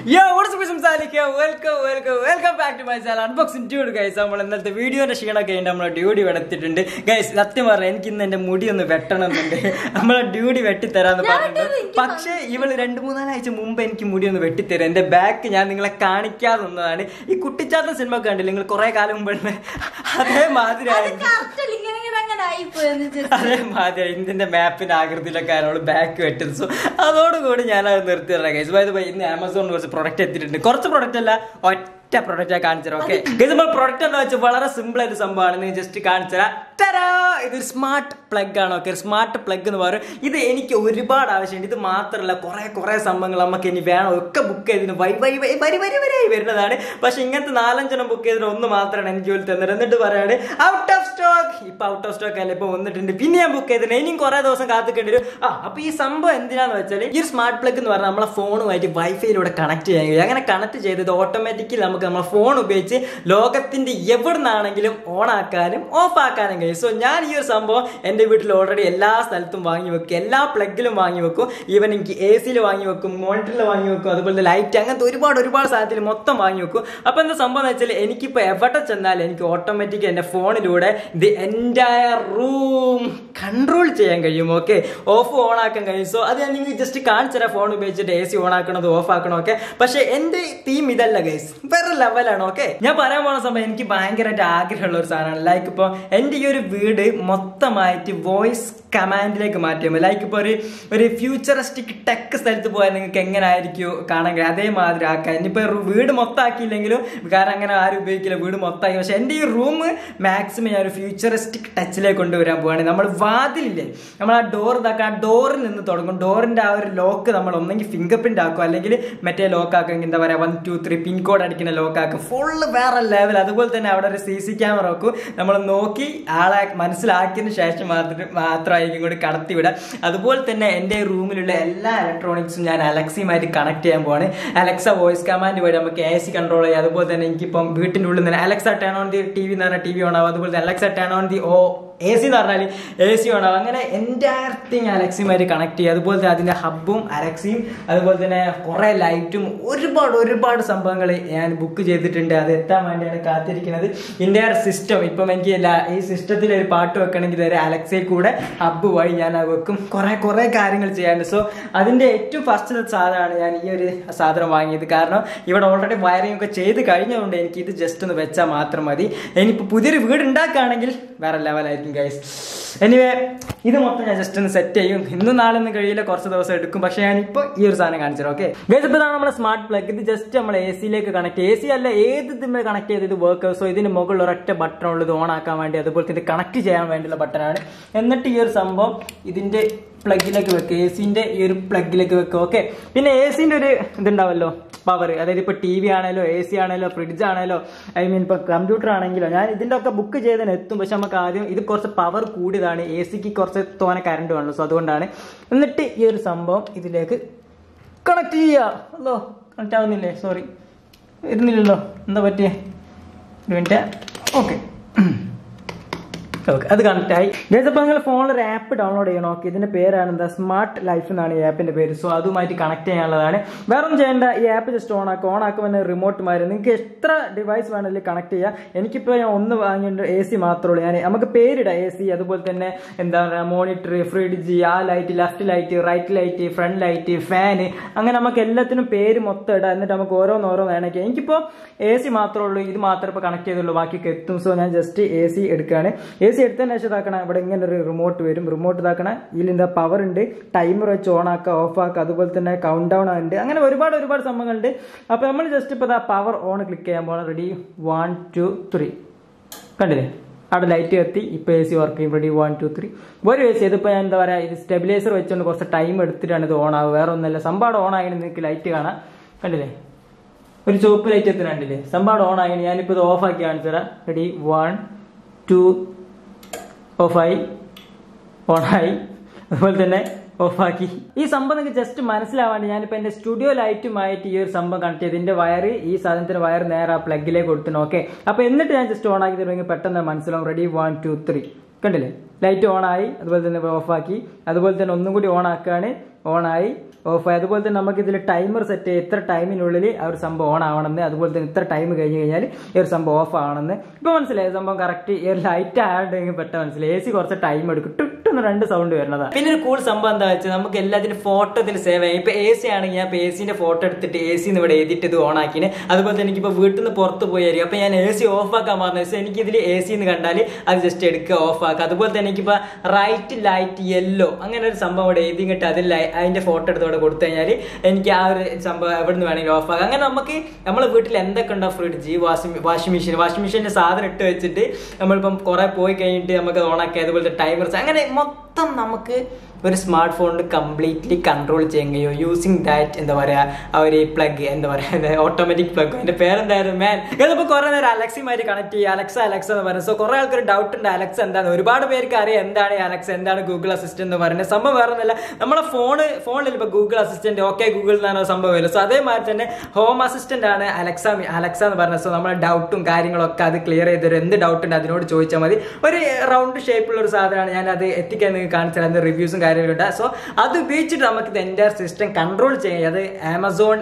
Yo, what's up, Salik? Welcome back to my channel. Unboxing dude, guys. നമ്മൾ ഇന്നത്തെ വീഡിയോന്റെ ക്ഷീണൊക്കെ ഉണ്ട്. നമ്മളെ ഡ്യൂട്ടി വെട്ടിട്ടുണ്ട് ഗൈസ്. സത്യം പറഞ്ഞാൽ എനിക്ക് ഇന്ന് എന്റെ മുടി ഒന്ന് വെട്ടണമെന്നുണ്ട്. നമ്മളെ ഡ്യൂട്ടി വെട്ടിത്തരാന്ന് പറഞ്ഞിട്ടുണ്ട്. പക്ഷേ ഇവള് 2-3 ആഴ്ച മുമ്പ് എനിക്ക് മുടി ഒന്ന് വെട്ടിത്തരും. എന്റെ ബാക്ക് ഞാൻ നിങ്ങളെ കാണിക്കാതെ ഒന്നതാണ്. ഈ കുട്ടിച്ചാത്ത സിനിമ കണ്ടില്ല നിങ്ങൾ കുറെ കാലം മുമ്പ് അതേമാതിരി ഇന്ത്യന്റെ മാപ്പിന്റെ ആകൃതിയിലൊക്കെ അവള് ബാക്ക് വെട്ടത്. സോ അതോടുകൂടി ഞാനത് നിർത്തിയില്ല ഗൈസ്. ഇന്ന് ആമസോണിൽ കുറച്ച് പ്രൊഡക്റ്റ് എത്തിയിട്ടുണ്ട്. കുറച്ച് പ്രൊഡക്റ്റ് അല്ല, ഒറ്റ പ്രൊഡക്റ്റ് കാണിച്ചു. ഓക്കെ നമ്മൾ പ്രൊഡക്റ്റ് എന്ന് വെച്ചാൽ വളരെ സിമ്പിൾ ആയിട്ട് സംഭവമാണ്. നിങ്ങൾ ജസ്റ്റ് കാണിച്ചു തരാം. ഇതൊരു സ്മാർട്ട് പ്ലഗ് ആണ്. ഓക്കെ, സ്മാർട്ട് പ്ലഗ് എന്ന് പറയും. ഇത് എനിക്ക് ഒരുപാട് ആവശ്യമുണ്ട്. ഇത് മാത്രമല്ല കുറെ സംഭവങ്ങൾ നമുക്ക് ഇനി വേണം. ഒക്കെ ബുക്ക് ചെയ്തതിന് വരി വരുന്നതാണ്. പക്ഷെ ഇങ്ങനത്തെ 4-5 ബുക്ക് ചെയ്തതിന് ഒന്ന് മാത്രമാണ് എനിക്ക് ജോലി തന്നത്. എന്നിട്ട് പറയാണ് ഔട്ട് ഓഫ് സ്റ്റോക്ക്. ഇപ്പൊ ഔട്ട് ഓഫ് സ്റ്റോക്ക് അല്ല, ഇപ്പൊ വന്നിട്ടുണ്ട്. പിന്നെ ഞാൻ ബുക്ക് ചെയ്തിട്ടുണ്ട്. ഇനിയും കുറെ ദിവസം കാത്തിക്കേണ്ടി വരും. അപ്പൊ ഈ സംഭവം എന്തിനാന്ന് വെച്ചാൽ ഈ സ്മാർട്ട് പ്ലഗ് എന്ന് പറഞ്ഞാൽ നമ്മളെ ഫോണുമായിട്ട് വൈഫൈയിലൂടെ കണക്ട് ചെയ്യാൻ കഴിയും. അങ്ങനെ കണക്ട് ചെയ്തത് ഓട്ടോമാറ്റിക്കലി നമുക്ക് നമ്മളെ ഫോൺ ഉപയോഗിച്ച് ലോകത്തിന്റെ എവിടുന്നാണെങ്കിലും ഓൺ ആക്കാനും ഓഫ് ആക്കാനും കഴിയും. സോ ഞാൻ ഈ ഒരു സംഭവം എന്റെ വീട്ടിൽ ഓൾറെഡി എല്ലാ സ്ഥലത്തും വാങ്ങി വെക്കും. എല്ലാ പ്ലഗിലും വാങ്ങി വെക്കും. ഈവൻ എനിക്ക് AC വാങ്ങി വെക്കും, മോണിറ്ററിൽ വാങ്ങി വെക്കും, അതുപോലെ ലൈറ്റ്, അങ്ങനത്തെ ഒരുപാട് സാധനത്തിൽ മൊത്തം വാങ്ങി വെക്കും. അപ്പൊ എന്താ സംഭവം എന്ന് വെച്ചാൽ എനിക്കിപ്പോ എവിടെ ചെന്നാലും എനിക്ക് ഓട്ടോമാറ്റിക് എന്റെ ഫോണിലൂടെ ദി എൻറ്റയർ റൂം കൺട്രോൾ ചെയ്യാൻ കഴിയും. ഓക്കെ, ഓഫ് ഓൺ ആക്കാൻ കഴിയും. സോ അത് ഞാൻ നിങ്ങൾക്ക് ജസ്റ്റ് കാണിച്ചു തരാം. ഫോൺ ഉപയോഗിച്ചിട്ട് AC ഓൺ ആക്കണത് ഓഫ് ആക്കണം. ഓക്കെ, പക്ഷെ എന്റെ തീം ഇതല്ല ഗൈസ്, വേറെ ലെവലാണ്. ഓക്കെ, ഞാൻ പറയാൻ പോകുന്ന സമയം എനിക്ക് ഭയങ്കരമായിട്ട് ആഗ്രഹമുള്ള ഒരു സാധനമാണ്. ലൈക്ക് ഇപ്പൊ എന്റെ ഈ ഒരു വീട് മൊത്തമായിട്ട് വോയിസ് കമാൻഡിലേക്ക് മാറ്റിയാൽ മതി. ലൈക്ക് ഇപ്പൊ ഒരു ഫ്യൂച്ചറിസ്റ്റിക് ടെക് സ്ഥലത്ത് പോയാൽ നിങ്ങൾക്ക് എങ്ങനെ ആയിരിക്കും കാണാൻ കഴിയും, അതേമാതിരി ആക്കാൻ. ഇനിയിപ്പോ വീട് മൊത്തം ആക്കിയില്ലെങ്കിലും, കാരണം അങ്ങനെ ആരും ഉപയോഗിക്കില്ല, വീട് മൊത്തമാക്കി. പക്ഷെ എന്റെ ഈ റൂം മാക്സിമം ഞാൻ ഒരു ഫ്യൂച്ചറിസ്റ്റിക് ടച്ചിലേക്ക് കൊണ്ടുവരാൻ പോവാണ്. നമ്മൾ വാതിലില്ലേ, നമ്മൾ ആ ഡോർ ഇതാക്കാൻ, ആ ഡോറിൽ നിന്ന് തുടങ്ങും. ഡോറിന്റെ ആ ഒരു ലോക്ക് നമ്മൾ ഒന്നെങ്കിൽ ഫിംഗർ പ്രിന്റ് ആക്കും, അല്ലെങ്കിൽ മറ്റേ ലോക്ക് ആക്കും. എന്താ പറയാ, 1 2 3 പിൻകോഡ് അടിക്കുന്ന ലോക്ക് ആക്കും. ഫുള്ള് വേറെ ലെവൽ. അതുപോലെ തന്നെ അവിടെ ഒരു CC ക്യാമറ വെക്കും. നമ്മൾ നോക്കി ആളെ മനസ്സിലാക്കിയതിന് ശേഷം മാത്രമായിരിക്കും കൂടി കടത്തിവിടാം. അതുപോലെ തന്നെ എൻ്റെ റൂമിലുള്ള എല്ലാ ഇലക്ട്രോണിക്സും ഞാൻ അലക്സയുമായിട്ട് കണക്ട് ചെയ്യാൻ പോവാണ്. അലക്സ വോയിസ് കമാൻഡ് വഴി നമുക്ക് AC കൺട്രോൾ ചെയ്യാം. അതുപോലെ തന്നെ എനിക്കിപ്പം വീട്ടിൻ്റെ ഉള്ളിൽ നിന്ന് Alexa turn on the TV എന്ന് പറഞ്ഞാൽ TV ഓൺ ആവും. അതുപോലെ തന്നെ Alexa turn on the AC എന്ന് പറഞ്ഞാൽ AC ഓൺ ആവും. അങ്ങനെ എൻറ്റയർ തിങ് അലക്സയുമായിട്ട് കണക്ട് ചെയ്യുക. അതുപോലെ തന്നെ അതിൻ്റെ ഹബ്ബും അലക്സയും അതുപോലെ തന്നെ കുറെ ലൈറ്റും ഒരുപാട് സംഭവങ്ങൾ ഞാൻ ബുക്ക് ചെയ്തിട്ടുണ്ട്. അത് എത്താൻ വേണ്ടിയാണ് കാത്തിരിക്കുന്നത്. എൻറ്റയർ സിസ്റ്റം ഇപ്പം എനിക്ക് ഈ സിസ്റ്റത്തിൽ ഒരു പാട്ട് വെക്കണമെങ്കിൽ ഒരു അലക്സയിൽ കൂടെ ഹബ്ബ് വഴി ഞാൻ വെക്കും. കുറെ കാര്യങ്ങൾ ചെയ്യാനുണ്ട്. സോ അതിന്റെ ഏറ്റവും ഫസ്റ്റ് സാധനമാണ് ഞാൻ ഈ ഒരു സാധനം വാങ്ങിയത്. കാരണം ഇവിടെ ഓൾറെഡി വയറിംഗ് ഒക്കെ ചെയ്ത് കഴിഞ്ഞതുകൊണ്ട് എനിക്ക് ഇത് ജസ്റ്റ് ഒന്ന് വെച്ചാൽ മാത്രം മതി. ഇനിയിപ്പോൾ പുതിയൊരു വീട് ഉണ്ടാക്കുകയാണെങ്കിൽ വേറെ ലെവലായിരിക്കും ഗൈസ്. എനിവേ ഇത് മൊത്തം ഞാൻ ജസ്റ്റ് ഒന്ന് സെറ്റ് ചെയ്യും. ഇന്നും നാളെ ഒന്നും കഴിയില്ല, കുറച്ച് ദിവസം എടുക്കും. പക്ഷെ ഞാനിപ്പോൾ ഈ ഒരു സാധനം കാണിച്ചു. ഓക്കെ ഗൈസ്, ഇപ്പോൾ ഇതാണ് നമ്മുടെ സ്മാർട്ട് പ്ലഗ്. ഇത് ജസ്റ്റ് നമ്മൾ AC-ലേക്ക് കണക്ട് ചെയ്യും. AC അല്ല, ഏത് ഇതിന്മേൽ കണക്ട് ചെയ്ത് ഇത് വർക്ക്. സോ ഇതിന് മുകളിൽ ഒരൊറ്റ ബട്ടൺ ഉള്ളത് ഓൺ ആക്കാൻ വേണ്ടി, അതുപോലെ ഇത് കണക്ട് ചെയ്യാൻ വേണ്ടിയുള്ള ബട്ടണാണ്. എന്നിട്ട് ഈ ഒരു സംഭവം ഇതിന്റെ പ്ലഗിലേക്ക് വെക്കുക, AC-ന്റെ ഈ ഒരു പ്ലഗിലേക്ക് വെക്കുക. ഓക്കെ, പിന്നെ AC-ന്റെ ഒരു ഇതുണ്ടാവല്ലോ, പവർ. അതായത് ഇപ്പോൾ TV ആണേലോ, AC ആണേലോ, ഫ്രിഡ്ജ് ആണേലോ, ഇപ്പോൾ കമ്പ്യൂട്ടർ ആണെങ്കിലോ, ഞാൻ ഇതിൻ്റെ ഒക്കെ ബുക്ക് ചെയ്തതിന് എത്തും. പക്ഷെ നമുക്ക് ആദ്യം ഇത് കുറച്ച് പവർ കൂടിയതാണ്. AC-ക്ക് കുറച്ച് തോനെ കറണ്ട് വേണമല്ലോ. സോ അതുകൊണ്ടാണ്. എന്നിട്ട് ഈ ഒരു സംഭവം ഇതിലേക്ക് കണക്ട് ചെയ്യുക. അല്ലോ, കണക്ട് ആവുന്നില്ലേ? സോറി, വരുന്നില്ലല്ലോ. എന്താ പറ്റിയേ? ഒരു മിനിറ്റ്. ഓക്കെ, അത് കണക്ട് ആയി. അപ്പോൾ നിങ്ങൾ ഫോണിൽ ഒരു ആപ്പ് ഡൗൺലോഡ് ചെയ്യണം. ഓക്കെ, ഇതിന്റെ പേരാണ് എന്താ, സ്മാർട്ട് ലൈഫ് എന്നാണ് ഈ ആപ്പിന്റെ പേര്. സോ അതുമായിട്ട് കണക്ട് ചെയ്യാനുള്ളതാണ്. വേറെ ഒന്നും ചെയ്യേണ്ട. ഈ ആപ്പ് ജസ്റ്റ് ഓൺ ആക്കുമ്പോൾ റിമോട്ട് മാറി നിങ്ങൾക്ക് എത്ര ഡിവൈസ് വേണമെങ്കിലും കണക്ട് ചെയ്യാം. എനിക്കിപ്പോൾ ഞാൻ ഒന്ന് വാങ്ങിയിട്ട് AC മാത്രമേ ഉള്ളൂ. നമുക്ക് പേരിടാം AC, അതുപോലെ തന്നെ എന്താ പറയുക, മോണിറ്റർ, ഫ്രിഡ്ജ്, ആ light, left light, right light, front light, fan, അങ്ങനെ നമുക്ക് എല്ലാത്തിനും പേര് മൊത്തം ഇടാം. എന്നിട്ട് നമുക്ക് ഓരോന്ന് വേണമെങ്കിൽ. എനിക്കിപ്പോൾ AC മാത്രമേ ഉള്ളൂ, ഇത് മാത്രമേ ഇപ്പോൾ കണക്ട് ചെയ്തുള്ളൂ, ബാക്കിയൊക്കെ എത്തും. സോ ഞാൻ ജസ്റ്റ് AC എടുക്കുകയാണ്. AC എടുത്തതിന് ശേഷം ഇതാക്കണം, ഇവിടെ ഇങ്ങനെ ഒരു റിമോട്ട് വരും. റിമോട്ട് ഇതാക്കണം, ഇതിലെന്താ പവർ ഉണ്ട്, ടൈമർ വെച്ച് ഓൺ ആക്കുക, ഓഫ് ആക്കുക, അതുപോലെ തന്നെ കൗണ്ട് ഡൗൺ ഉണ്ട്. അങ്ങനെ ഒരുപാട് സംഭവങ്ങളുണ്ട്. അപ്പോൾ നമ്മൾ ജസ്റ്റ് ഇപ്പോൾ പവർ ഓൺ ക്ലിക്ക് ചെയ്യാൻ പോകണം. റെഡി, 1 2 3. കണ്ടില്ലേ, അവിടെ ലൈറ്റ് കത്തി. ഇപ്പോൾ AC വർക്ക് ചെയ്യും. റെഡി, 1 2 3. ഒരു AC ഇതിപ്പോൾ എന്താ പറയുക, ഇത് സ്റ്റെബിലൈസർ വെച്ചുകൊണ്ട് കുറച്ച് ടൈം എടുത്തിട്ടാണ് ഇത് ഓൺ ആവുക. വേറെ ഒന്നുമല്ല. സംഭവം ഓൺ ആയി നിങ്ങൾക്ക് ലൈറ്റ് കാണാം. കണ്ടില്ലേ, ഒരു ചുവപ്പ് ലൈറ്റ് എത്തുന്നുണ്ടല്ലേ. സംഭവം ഓൺ ആയി. ഞാനിപ്പോൾ ഇത് ഓഫ് ആക്കി കാണിച്ചു തരാം. റെഡി, 1 2 ഓഫായി, ഓണായി, അതുപോലെ തന്നെ ഓഫാക്കി. ഈ സംഭവം നിങ്ങൾക്ക് ജസ്റ്റ് മനസ്സിലാവാണ്ട് ഞാനിപ്പോൾ എൻ്റെ സ്റ്റുഡിയോ ലൈറ്റുമായിട്ട് ഈ ഒരു സംഭവം കണക്ട് ചെയ്ത് ഇതിൻ്റെ വയർ, ഈ സാധനത്തിന് വയർ നേരെ ആ പ്ലഗിലേക്ക് കൊടുത്തു. ഓക്കെ, അപ്പോൾ എന്നിട്ട് ഞാൻ ജസ്റ്റ് ഓൺ ആക്കി തരുമെങ്കിൽ പെട്ടെന്ന് മനസ്സിലാവും. റെഡി, 1 2 3. കണ്ടില്ലേ, ലൈറ്റ് ഓണായി, അതുപോലെ തന്നെ ഓഫാക്കി, അതുപോലെ തന്നെ ഒന്നും കൂടി ഓൺ ആക്കുകയാണ്. ഓണായി, ഓഫ് ആയി. അതുപോലെ തന്നെ നമുക്ക് ഇതിൽ ടൈമർ സെറ്റ് ചെയ്യും, ഇത്ര ടൈമിനുള്ളിൽ ആ ഒരു സംഭവം ഓൺ ആവണമെന്ന്, അതുപോലെ തന്നെ ഇത്ര ടൈം കഴിഞ്ഞ് കഴിഞ്ഞാൽ ഈ ഒരു സംഭവം ഓഫ് ആവണമെന്ന്. ഇപ്പോൾ മനസ്സിലായി സംഭവം കറക്റ്റ്. ഈ ഒരു ലൈറ്റ് ആയതുണ്ടെങ്കിൽ പെട്ടെന്ന് മനസ്സിലായി. AC കുറച്ച് ടൈം എടുക്കും, ടുട്ടെന്ന് 2 സൗണ്ട് വരുന്നതാണ്. പിന്നെ ഒരു കൂൾ സംഭവം എന്താ വെച്ചാൽ നമുക്ക് എല്ലാത്തിനും ഫോട്ടോ ഇതിൽ സേവ് ചെയ്യാം. ഇപ്പൊ AC ആണെങ്കിൽ ഞാൻ ACന്റെ ഫോട്ടോ എടുത്തിട്ട് AC ഇവിടെ എഴുതിയിട്ട് ഇത് ഓൺ ആക്കിന്. അതുപോലെ തന്നെ എനിക്കിപ്പോൾ വീട്ടിൽ നിന്ന് പുറത്ത് പോയായിരിക്കും, അപ്പൊ ഞാൻ AC ഓഫ് ആക്കാൻ പറഞ്ഞ ദിവസം എനിക്ക് ഇതിൽ AC എന്ന് കണ്ടാൽ അത് ജസ്റ്റ് എടുക്കുക, ഓഫ് ആക്കുക. അതുപോലെ തന്നെ എനിക്കിപ്പോൾ റൈറ്റ് ലൈറ്റ് യെല്ലോ അങ്ങനെ ഒരു സംഭവം ഇവിടെ എഴുതി കിട്ടും, അതിൽ അതിന്റെ ഫോട്ടോ എടുത്തോടെ കൊടുത്തു കഴിഞ്ഞാൽ എനിക്ക് ആ ഒരു സംഭവം എവിടെ നിന്ന് വേണമെങ്കിൽ ഓഫ് ആക്കാം. അങ്ങനെ നമുക്ക് നമ്മളെ വീട്ടിൽ എന്തൊക്കെ ഉണ്ടോ, ഫ്രിഡ്ജ്, വാഷിംഗ് മെഷീൻ്റെ സാധനം ഇട്ട് വെച്ചിട്ട് നമ്മളിപ്പം കുറെ പോയി കഴിഞ്ഞിട്ട് നമുക്ക് ഓണാക്കി, അതുപോലത്തെ ടൈമർസ്, അങ്ങനെ മൊത്തം നമുക്ക് ഒരു സ്മാർട്ട് ഫോണിൽ കംപ്ലീറ്റ്ലി കൺട്രോൾ ചെയ്യാൻ കഴിയും യൂസിങ് ദാറ്റ്. എന്താ പറയാ, ആ ഒരു പ്ലഗ്, എന്താ പറയാ ഓട്ടോമാറ്റിക് പ്ലഗ്, അതിന്റെ പേരെന്തായിരുന്നു മാൻ. ഇതിപ്പോ കുറെ നേരം അലക്സയുമായിട്ട് കണക്ട് ചെയ്യുക, അലക്സ എന്ന് പറയുന്നത്. സോ കുറെ ആൾക്കാർ ഡൗട്ട് ഉണ്ട് അലക്സ എന്താണ്. ഒരുപാട് പേർക്ക് അറിയാം എന്താണ് അലക്സ, എന്താണ് ഗൂഗിൾ അസിസ്റ്റന്റ് എന്ന് പറയുന്നത്. സംഭവം വേറെ ഒന്നുമില്ല, നമ്മളെ ഫോണിൽ ഇപ്പൊ ഗൂഗിൾ അസിസ്റ്റന്റ്, ഓക്കെ ഗൂഗിൾ എന്നാണ് സംഭവം വരും. സോ അതേമാതിരി തന്നെ ഹോം അസിസ്റ്റന്റ് ആണ് അലക്സ എന്ന് പറയുന്നത്. സോ നമ്മളെ ഡൗട്ടും കാര്യങ്ങളൊക്കെ അത് ക്ലിയർ ചെയ്ത് തരും. എന്ത് ഡൗട്ട് ഉണ്ട് അതിനോട് ചോദിച്ചാൽ മതി. ഒരു റൗണ്ട് ഷേപ്പുള്ള ഒരു സാധനമാണ്, ഞാൻ അത് എത്തിക്കാൻ നിങ്ങൾക്ക് കാണിച്ചാൽ അതിന്റെ റിവ്യൂസും കാര്യങ്ങളുണ്ട്. സോ അത് ഉപയോഗിച്ചിട്ട് നമുക്ക് ഇത് എൻ്റയർ സിസ്റ്റം കൺട്രോൾ ചെയ്യാം. അത് ആമസോൺ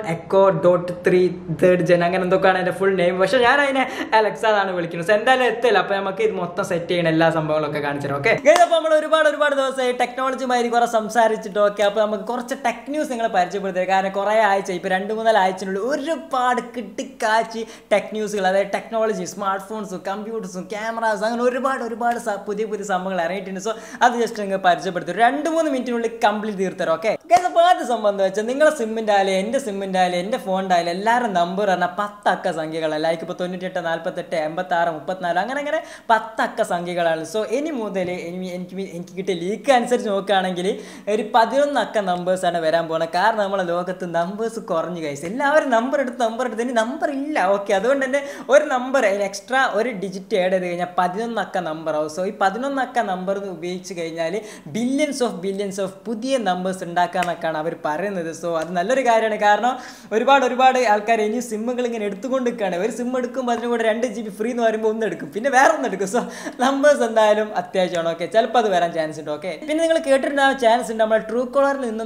Echo.3 3rd Gen അങ്ങനെ എന്തൊക്കെയാണ് അതിന്റെ ഫുൾ നെയിം. പക്ഷെ ഞാൻ അതിനെ അലക്സ എന്നാണ് വിളിക്കുന്നത്. സോ എന്തായാലും എത്തില്ല, അപ്പൊ നമുക്ക് ഇത് മൊത്തം സെറ്റ് ചെയ്യണം, എല്ലാ സംഭവങ്ങളൊക്കെ കാണിച്ചിട്ട്. ഓക്കെ, അപ്പൊ നമ്മൾ ഒരുപാട് ദിവസമായി ടെക്നോളജിയുമായി കുറെ സംസാരിച്ചിട്ട്. ഓക്കെ, അപ്പൊ നമുക്ക് കുറച്ച് ടെക് ന്യൂസ് നിങ്ങളെ പരിചയപ്പെടുത്തുക. കാരണം കുറെ ആഴ്ച, ഇപ്പൊ 2-3 ആഴ്ചനുള്ളിൽ ഒരുപാട് കിട്ടിക്കാച്ചി ടെക് ന്യൂസുകൾ, അതായത് ടെക്നോളജി, സ്മാർട്ട് ഫോൺസും കമ്പ്യൂട്ടേഴ്സും ക്യാമറാസും അങ്ങനെ ഒരുപാട് പുതിയ സംഭവങ്ങൾ ഇറങ്ങിയിട്ടുണ്ട്. സോ അത് ജസ്റ്റ് നിങ്ങൾ പരിചയപ്പെടുത്തും. 2-3 മിനിറ്റിനുള്ളിൽ കംപ്ലീറ്റ് തീർത്തരാം. ഓക്കെ, അപ്പോൾ ആദ്യ സംഭവം എന്താ വെച്ചാൽ നിങ്ങളുടെ സിമ്മിൻ്റെ ആയാലും എൻ്റെ സിമ്മിൻ്റെ ആയാലും എൻ്റെ ഫോണിൻ്റെ ആയാലും എല്ലാവരും നമ്പർ പറഞ്ഞാൽ 10 അക്ക സംഖ്യകളല്ല. ലൈക്ക് ഇപ്പോൾ 98, 48, 86, 34 അങ്ങനെ 10 അക്ക സംഖ്യകളാണ്. സോ ഇനി മുതൽ എനിക്ക് കിട്ടിയ ലീക്ക് അനുസരിച്ച് നോക്കുകയാണെങ്കിൽ ഒരു 11 അക്ക നമ്പേഴ്സാണ് വരാൻ പോകുന്നത്. കാരണം നമ്മളെ ലോകത്ത് നമ്പേഴ്സ് കുറഞ്ഞു കഴിച്ചു, എല്ലാവരും നമ്പർ എടുത്ത് ഇനി നമ്പർ ഇല്ല. ഓക്കെ, അതുകൊണ്ട് തന്നെ ഒരു നമ്പർ എക്സ്ട്രാ ഒരു ഡിജിറ്റ് ആഡ് ചെയ്ത് കഴിഞ്ഞാൽ 11 അക്ക നമ്പർ ആവും. സോ ഈ 11 അക്ക നമ്പർ ഉപയോഗിച്ച് കഴിഞ്ഞാൽ ബില്യൺസ് ഓഫ് പുതിയ നമ്പേഴ്സ് ഉണ്ടാക്കാന്നൊക്കെയാണ് അവർ പറയുന്നത്. സോ അത് നല്ലൊരു കാര്യമാണ്. കാരണം ഒരുപാട് ആൾക്കാർ ഇനി സിമ്മുകൾ ഇങ്ങനെ എടുത്തുകൊണ്ട് നിൽക്കുകയാണ്. ഒരു സിം എടുക്കുമ്പോൾ അതിന് കൂടെ 2 GB ഫ്രീ എന്ന് പറയുമ്പോൾ ഒന്ന് എടുക്കും, പിന്നെ വേറെ ഒന്ന് എടുക്കും. സോ നമ്പേഴ്സ് എന്തായാലും അത്യാവശ്യമാണ്. ഓക്കെ, ചിലപ്പോൾ അത് വരാൻ ചാൻസ് ഉണ്ട്. ഓക്കെ, പിന്നെ നിങ്ങൾ കേട്ടിട്ടുണ്ടാകുന്ന ചാൻസ് ഉണ്ട്, നമ്മുടെ ട്രൂ കോളറിൽ നിന്നും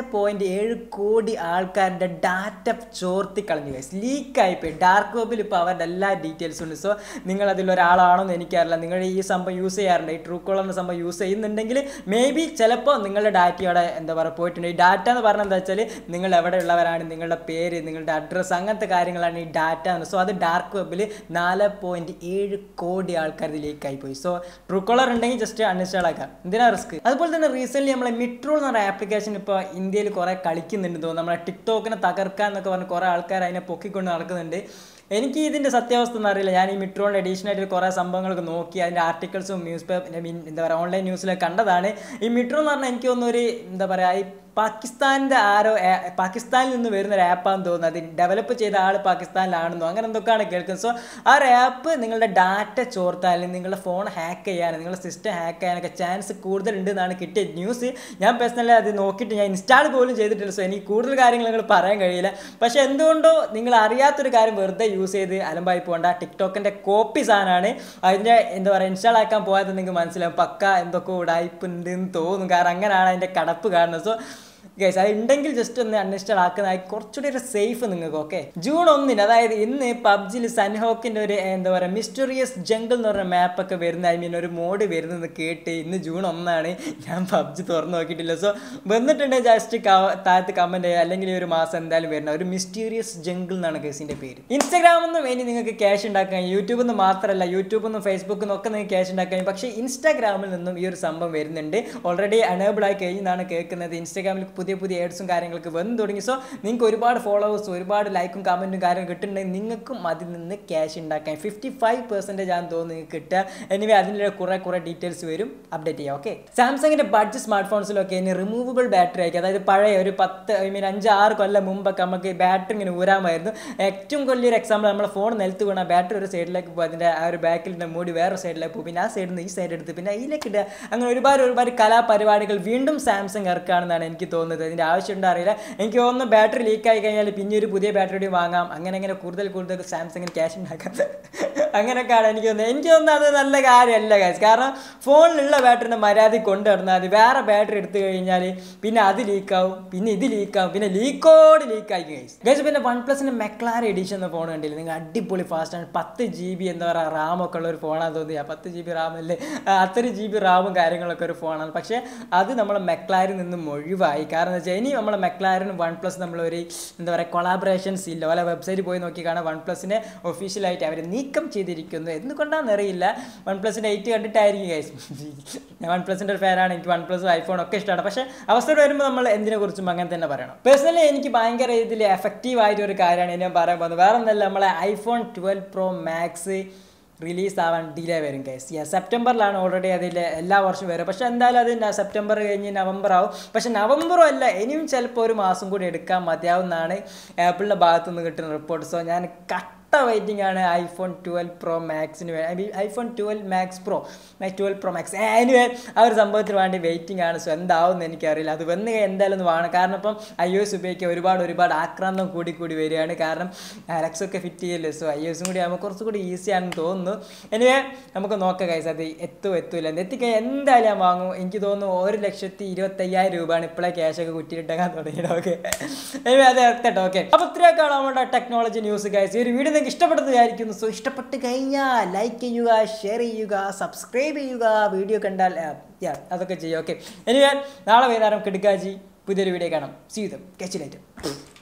4.7 കോടി ആൾക്കാരുടെ ഡാറ്റ ചോർത്തി കളഞ്ഞു ഗൈസ്, ലീക്കായിപ്പോയി. ഡാർക്ക് വെബിൽ ഇപ്പോൾ അവരുടെ എല്ലാ ഡീറ്റെയിൽസും ഉണ്ട്. സോ നിങ്ങൾ അതിലൊരാളാണോ എന്ന് എനിക്കറിയില്ല. നിങ്ങൾ ഈ സംഭവം യൂസ് ചെയ്യാറുണ്ട്, ഈ ട്രൂ കോളറിൻ്റെ സംഭവം യൂസ് ചെയ്യുന്നുണ്ടെങ്കിൽ മേ ബി ചിലപ്പോൾ നിങ്ങളുടെ ഡാറ്റയോടെ എന്താ പറയുക പോയിട്ടുണ്ട്. ഈ ഡാറ്റ എന്ന് പറഞ്ഞാൽ എന്താ വെച്ചാൽ നിങ്ങൾ എവിടെ ഉള്ളവരാണ്, നിങ്ങളുടെ പേര്, നിങ്ങളുടെ അഡ്രസ്സ്, അങ്ങനത്തെ കാര്യങ്ങളാണ് ഈ ഡാറ്റ എന്ന്. സോ അത് ഡാർക്ക് വെബിൽ 4.7 കോടി ആൾക്കാർ ലീക്കായി പോയി. സോ ട്രൂ കോളർ ഉണ്ടെങ്കിൽ ജസ്റ്റ് അൺഇൻസ്റ്റാൾ ആക്കാം, എന്തിനാ റിസ്ക്. അതുപോലെ തന്നെ റീസെന്റ് നമ്മളെ മിട്രോൾ എന്ന് പറയുന്ന ആപ്ലിക്കേഷൻ ഇപ്പോൾ ഇന്ത്യയിൽ കുറെ കളിക്കുന്നുണ്ട് തോന്നുന്നു. നമ്മളെ ടിക്ടോക്കിനെ തകർക്കാൻ എന്നൊക്കെ പറഞ്ഞ് കുറെ ആൾക്കാർ അതിനെ പൊക്കിക്കൊണ്ട് നടക്കുന്നുണ്ട്. എനിക്ക് ഇതിൻ്റെ സത്യാവസ്ഥ ഒന്നും അറിയില്ല. ഞാൻ ഈ മിട്രോളിൻ്റെ എഡീഷനായിട്ട് കുറേ സംഭവങ്ങളൊക്കെ നോക്കി, അതിൻ്റെ ആർട്ടിക്കിൾസും ന്യൂസ് പേപ്പർ എന്താ പറയുക ഓൺലൈൻ ന്യൂസിലൊക്കെ കണ്ടതാണ്. ഈ മിട്രോ എന്ന് പറഞ്ഞാൽ എനിക്ക് തോന്നുന്നു ഒരു എന്താ പറയുക ഈ പാകിസ്ഥാനിൽ നിന്ന് വരുന്ന ഒരു ആപ്പാണെന്ന് തോന്നുന്നത്. അത് ഡെവലപ്പ് ചെയ്ത ആൾ പാകിസ്ഥാനിലാണെന്നോ അങ്ങനെ എന്തൊക്കെയാണ് കേൾക്കുന്നത്. സോ ആ ഒരു ആപ്പ് നിങ്ങളുടെ ഡാറ്റ ചോർത്താനും നിങ്ങളുടെ ഫോൺ ഹാക്ക് ചെയ്യാനും നിങ്ങളുടെ സിസ്റ്റം ഹാക്ക് ചെയ്യാനൊക്കെ ചാൻസ് കൂടുതലുണ്ട് എന്നാണ് കിട്ടിയ ന്യൂസ്. ഞാൻ പേഴ്സണലി അത് നോക്കിയിട്ട് ഞാൻ ഇൻസ്റ്റാൾ പോലും ചെയ്തിട്ടില്ല. സോ എനിക്ക് കൂടുതൽ കാര്യങ്ങൾ നിങ്ങൾ പറയാൻ കഴിയില്ല. പക്ഷേ എന്തുകൊണ്ടോ നിങ്ങൾ അറിയാത്തൊരു കാര്യം വെറുതെ യൂസ് ചെയ്ത് അലമ്പായി പോകണ്ട. ടിക്ടോക്കിൻ്റെ കോപ്പി സാധനമാണ്. അതിൻ്റെ എന്താ പറയുക ഇൻസ്റ്റാൾ ആക്കാൻ പോയത് നിങ്ങൾക്ക് മനസ്സിലാവും. പക്ക എന്തൊക്കെ ഉടായ്പ ഉണ്ടെന്ന് തോന്നും. കാരണം അങ്ങനെയാണ് അതിൻ്റെ കടപ്പ് കാണുന്നത്. സോ ഗൈസ് അത് ഉണ്ടെങ്കിൽ ജസ്റ്റ് ഒന്ന് അൺഇൻസ്റ്റാൾ ആക്കുന്നതായി കുറച്ചുകൂടി ഒരു സേഫ് നിങ്ങൾക്ക്. ഓക്കെ, June 1 അതായത് ഇന്ന് പബ്ജിയിൽ സൻഹോക്കിൻ്റെ ഒരു എന്താ പറയുക മിസ്റ്റീരിയസ് ജംഗിൾ എന്ന് പറഞ്ഞ മാപ്പൊക്കെ വരുന്ന ഒരു മോഡ് വരുന്നത് കേട്ട് ഇന്ന് June 1 ഞാൻ പബ്ജി തുറന്ന് നോക്കിയിട്ടില്ല. സോ വന്നിട്ടുണ്ടെങ്കിൽ ജസ്റ്റ് താഴത്ത് കമൻറ്റ് ചെയ്യുക. അല്ലെങ്കിൽ ഒരു മാസം എന്തായാലും വരുന്ന ഒരു മിസ്റ്റീരിയസ് ജംഗിൾ എന്നാണ് ഗൈസിൻ്റെ പേര്. ഇൻസ്റ്റാഗ്രാമിൽ നിന്ന് വേണ്ടി നിങ്ങൾക്ക് ക്യാഷ് ഉണ്ടാക്കാൻ, യൂട്യൂബിൽ നിന്ന് മാത്രമല്ല യൂട്യൂബിൽ നിന്നും ഫേസ്ബുക്കിൽ നിന്നൊക്കെ നിങ്ങൾക്ക് ക്യാഷ് ഉണ്ടാക്കാൻ. പക്ഷേ ഇൻസ്റ്റാഗ്രാമിൽ നിന്നും ഈ ഒരു സംഭവം വരുന്നുണ്ട്. ഓൾറെഡി അനേബിൾ ആയി കഴിഞ്ഞാണ് കേൾക്കുന്നത്. ഇൻസ്റ്റാഗ്രാമിൽ പുതിയ ആഡ്സും കാര്യങ്ങളൊക്കെ വന്നു തുടങ്ങി. സോ നിങ്ങൾക്ക് ഒരുപാട് ഫോളോവേഴ്സും ഒരുപാട് ലൈക്കും കമൻറ്റും കാര്യങ്ങളും കിട്ടുന്നുണ്ടെങ്കിൽ നിങ്ങൾക്കും അതിൽ നിന്ന് ക്യാഷ് ഉണ്ടാക്കാൻ 55% ആണെന്ന് തോന്നുന്നു നിങ്ങൾക്ക് കിട്ടുക. എനിവേ അതിൻ്റെ കുറേ ഡീറ്റെയിൽസ് വരും, അപ്ഡേറ്റ് ചെയ്യാം. ഓക്കെ, സാംസങ്ങിൻ്റെ ബഡ്ജറ്റ് സ്മാർട്ട് ഫോൺസിലൊക്കെ ഇനി റിമൂവബിൾ ബാറ്ററി ആയിരിക്കും. അതായത് പഴയ ഒരു 5-6 കൊല്ലം മുമ്പൊക്കെ നമുക്ക് ബാറ്ററി ഇങ്ങനെ ഊരാമായിരുന്നു. ഏറ്റവും വലിയൊരു എക്സാമ്പിൾ നമ്മുടെ ഫോൺ നിലത്ത് വീണ ബാറ്ററി ഒരു സൈഡിലേക്ക് പോകും, അതിൻ്റെ ആ ഒരു ബാക്കിലിൻ്റെ മൂടി വേറെ സൈഡിലേക്ക് പോകും, പിന്നെ ആ സൈഡിൽ നിന്ന് ഈ സൈഡ് എടുത്ത് പിന്നെ അതിലേക്ക് ഇടുക. അങ്ങനെ ഒരുപാട് കലാപരിപാടികൾ വീണ്ടും സാംസങ് ഇറക്കുകയാണെന്നാണ് എനിക്ക് തോന്നുന്നത്. ഇതിൻ്റെ ആവശ്യമുണ്ടോ അറിയില്ല. എനിക്ക് തോന്നുന്നു ബാറ്ററി ലീക്കായി കഴിഞ്ഞാൽ പിന്നെ ഒരു പുതിയ ബാറ്ററി വാങ്ങാം. അങ്ങനെ കൂടുതൽ സാംസങ്ങിന് ക്യാഷ് ഉണ്ടാക്കാം. അങ്ങനെയൊക്കെയാണ് എനിക്ക് തോന്നുന്നത് അത് നല്ല കാര്യമല്ല ഗൈസ്. കാരണം ഫോണിലുള്ള ബാറ്ററിനെ മര്യാദ കൊണ്ടു നടന്നാൽ മതി. വേറെ ബാറ്ററി എടുത്തു കഴിഞ്ഞാൽ പിന്നെ അത് ലീക്കാവും, പിന്നെ ഇത് ലീക്കാവും, പിന്നെ ലീക്കായി ഗൈസ്. പിന്നെ വൺ പ്ലസിന്റെ മെക്ലാര എഡിഷൻ എന്ന ഫോൺ കണ്ടില്ല നിങ്ങൾ? അടിപൊളി ഫാസ്റ്റാണ്. 10 GB എന്താ പറയുക റാമൊക്കെ ഉള്ള ഒരു ഫോണാന്ന് തോന്നിയാൽ 10 GB റാമല്ലേ, അത്ര GB റാമും കാര്യങ്ങളൊക്കെ ഒരു ഫോണാണ്. പക്ഷേ അത് നമ്മളെ മെക്ലാരിൽ നിന്നും ഒഴിവായി. കാരണം എന്താ വെച്ചാൽ ഇനി നമ്മളെ മെക്ലാരിനും വൺ പ്ലസ് നമ്മളൊരു എന്താ പറയുക കൊളാബറേഷൻസ് ഇല്ല. ഓല വെബ്സൈറ്റിൽ പോയി നോക്കി കാണാൻ വൺ പ്ലസിനെ ഒഫീഷ്യലായിട്ട് അവർ നീക്കം ചെയ്തിരിക്കുന്നു. എന്തുകൊണ്ടാണെന്ന് അറിയില്ല. വൺ പ്ലസിൻ്റെ 8 കണ്ടിട്ടായിരിക്കും ഗൈസ്. ഞാൻ വൺ പ്ലസിൻ്റെ ഒരു ഫാനാണ്. എനിക്ക് വൺ പ്ലസും ഐഫോൺ ഒക്കെ ഇഷ്ടമാണ്. പക്ഷേ അവസരം വരുമ്പോൾ നമ്മൾ എന്തിനെ കുറിച്ചും അങ്ങനെ തന്നെ പറയണം. പേഴ്സണലി എനിക്ക് ഭയങ്കര ഇതിൽ എഫക്റ്റീവ് ആയിട്ട് ഒരു കാര്യമാണ് ഞാൻ പറയാൻ പോകുന്നത്. വേറെ ഒന്നല്ല, നമ്മളെ iPhone 12 Pro Max റിലീസ് ആവാൻ ഡിലേ വരും ഗൈസ്. സെപ്റ്റംബറിലാണ് ഓൾറെഡി അതിൽ എല്ലാ വർഷവും വരും. പക്ഷേ എന്തായാലും അത് സെപ്റ്റംബർ കഴിഞ്ഞ് നവംബർ ആവും. പക്ഷേ നവംബറും അല്ല, ഇനിയും ചിലപ്പോൾ ഒരു മാസം കൂടി എടുക്കാൻ മതിയാവുന്നതാണ് ആപ്പിളിൻ്റെ ഭാഗത്തു നിന്ന് കിട്ടുന്ന റിപ്പോർട്ട്. സോ ഞാൻ വെയിറ്റിംഗ് ആണ് iPhone 12 Pro Maxന് വേണ്ടി, iPhone 12 Max Pro 12 Pro Max anyway ആ ഒരു സംഭവത്തിന് വേണ്ടി വെയിറ്റിംഗ് ആണ്. സോ എന്താവും എനിക്കറിയില്ല. അത് വന്ന് എന്തായാലും ഒന്ന് വേണം. കാരണം ഇപ്പം iOS ഉപയോഗിക്കുക ഒരുപാട് ആക്രാന്തം കൂടി വരികയാണ്. കാരണം അലക്സൊക്കെ ഫിറ്റ് ചെയ്യല്ലേ. സോ iOS കൂടി ആകുമ്പോൾ കുറച്ചുകൂടി ഈസിയാണെന്ന് തോന്നുന്നു. എനിവേ നമുക്ക് നോക്കാം ഗൈസ്, അത് എത്തൂല എത്തിക്കഴിഞ്ഞാൽ എന്തായാലും ഞാൻ വാങ്ങും. എനിക്ക് തോന്നുന്നു 1,25,000 രൂപയാണ് ഇപ്പോഴേ ക്യാഷൊക്കെ കുറ്റിയിട്ടേക്കാൻ തുടങ്ങിയത്. ഓക്കെ എനിവേ അത് എത്തട്ടെ. ഓക്കെ അപ്പോൾ ഇത്രയൊക്കെയാണ് നമ്മുടെ ടെക്നോളജി ന്യൂസ് ഗൈസ്. ഈ ഒരു വീഡിയോ നിങ്ങൾക്ക് ഇഷ്ടപ്പെട്ടത് വിചാരിക്കുന്നു. സോ ഇഷ്ടപ്പെട്ട് കഴിഞ്ഞാൽ ലൈക്ക് ചെയ്യുക, ഷെയർ ചെയ്യുക, സബ്സ്ക്രൈബ് ചെയ്യുക. വീഡിയോ കണ്ടാൽ അതൊക്കെ ചെയ്യുക. ഓക്കെ എനിവേ നാളെ വൈകുന്നേരം കിടക്കാജി പുതിയൊരു വീഡിയോ കാണാം. See you then. Catch you later.